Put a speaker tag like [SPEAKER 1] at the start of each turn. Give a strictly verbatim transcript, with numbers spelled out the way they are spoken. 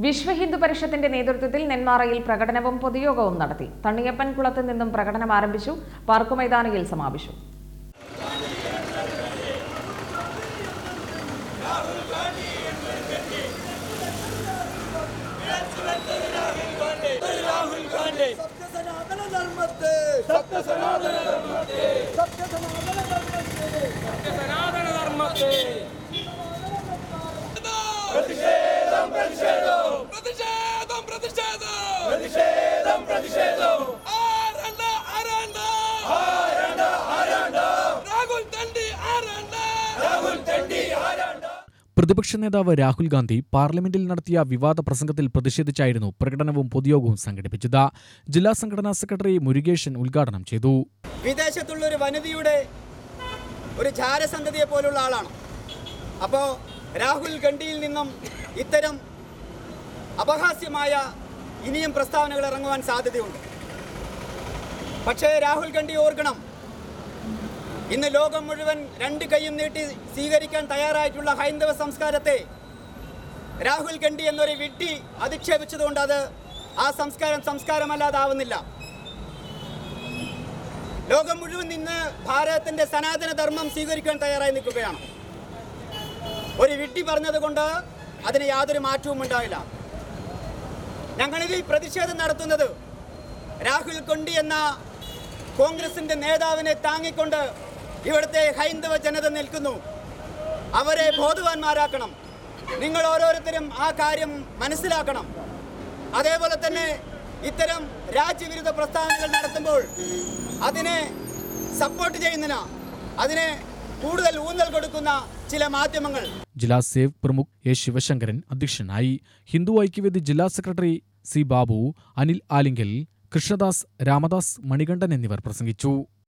[SPEAKER 1] വിശ്വ ഹിന്ദു പരിഷത്തിന്റെ നേതൃത്വത്തിൽ നെന്മാറയിൽ പ്രകടനവും പൊതുയോഗവും നടത്തി. തണ്ണിയപ്പൻ കുളത്ത് നിന്നും പ്രകടനം ആരംഭിച്ചു. പാർക്ക് മൈതാനിയിൽ സമാപിച്ചു.
[SPEAKER 2] പ്രതിപക്ഷ നേതാവ് രാഹുൽ ഗാന്ധി പാർലമെന്റിൽ നടത്തിയ വിവാദ പ്രസംഗത്തിൽ പ്രതിഷേധിച്ചായിരുന്നു പ്രകടനവും പൊതുയോഗവും സംഘടിപ്പിച്ചത്. ജില്ലാ സംഘടനാ സെക്രട്ടറി മുരുകേശൻ ഉദ്ഘാടനം ചെയ്തു.
[SPEAKER 3] വിദേശത്തുള്ള ഒരു വനിതയുടെ ഒരു ജാരസന്തതിയെ പോലുള്ള ആളാണ്. അപ്പോൾ രാഹുൽ ഗാന്ധിയിൽ നിന്നും ഇത്തരം അപഹാസ്യമായ ഇനിയും പ്രസ്താവനകൾ ഇറങ്ങുവാൻ സാധ്യതയുണ്ട്. പക്ഷേ രാഹുൽ ഗാന്ധി ഓർക്കണം, ഇന്ന് ലോകം മുഴുവൻ രണ്ട് കൈയും നീട്ടി സ്വീകരിക്കാൻ തയ്യാറായിട്ടുള്ള ഹൈന്ദവ സംസ്കാരത്തെ രാഹുൽ ഗാന്ധി എന്നൊരു വിഡ്ഢി അധിക്ഷേപിച്ചതുകൊണ്ട് അത് ആ സംസ്കാരം സംസ്കാരമല്ലാതാവുന്നില്ല. ലോകം മുഴുവൻ ഇന്ന് ഭാരതത്തിന്റെ സനാതന ധർമ്മം സ്വീകരിക്കാൻ തയ്യാറായി നിൽക്കുകയാണ്. ഒരു വിഡ്ഢി പറഞ്ഞതുകൊണ്ട് അതിന് യാതൊരു മാറ്റവും ഉണ്ടാവില്ല. ഞങ്ങളിത് പ്രതിഷേധം നടത്തുന്നത് രാഹുൽ ഗാന്ധി എന്ന കോൺഗ്രസിന്റെ നേതാവിനെ താങ്ങിക്കൊണ്ട് ഇവിടുത്തെ ഹൈന്ദവ ജനത നിൽക്കുന്നു. അവരെ ബോധവാന്മാരാക്കണം. നിങ്ങൾ ഓരോരുത്തരും ആ കാര്യം മനസ്സിലാക്കണം. അതേപോലെ തന്നെ ഇത്തരം രാജ്യവിരുദ്ധ പ്രസ്താവനകൾ നടത്തുമ്പോൾ അതിനെ സപ്പോർട്ട് ചെയ്യുന്നതിന് അതിനെ കൂടുതൽ ഊന്നൽ കൊടുക്കുന്ന ചില മാധ്യമങ്ങൾ.
[SPEAKER 2] ജില്ലാ സേവ് പ്രമുഖ് എ ശിവശങ്കരൻ അധ്യക്ഷനായി. ഹിന്ദു ഐക്യവേദി ജില്ലാ സെക്രട്ടറി സി ബാബു, അനിൽ ആലിങ്കൽ, കൃഷ്ണദാസ്, രാമദാസ്, മണികണ്ഠൻ എന്നിവർ പ്രസംഗിച്ചു.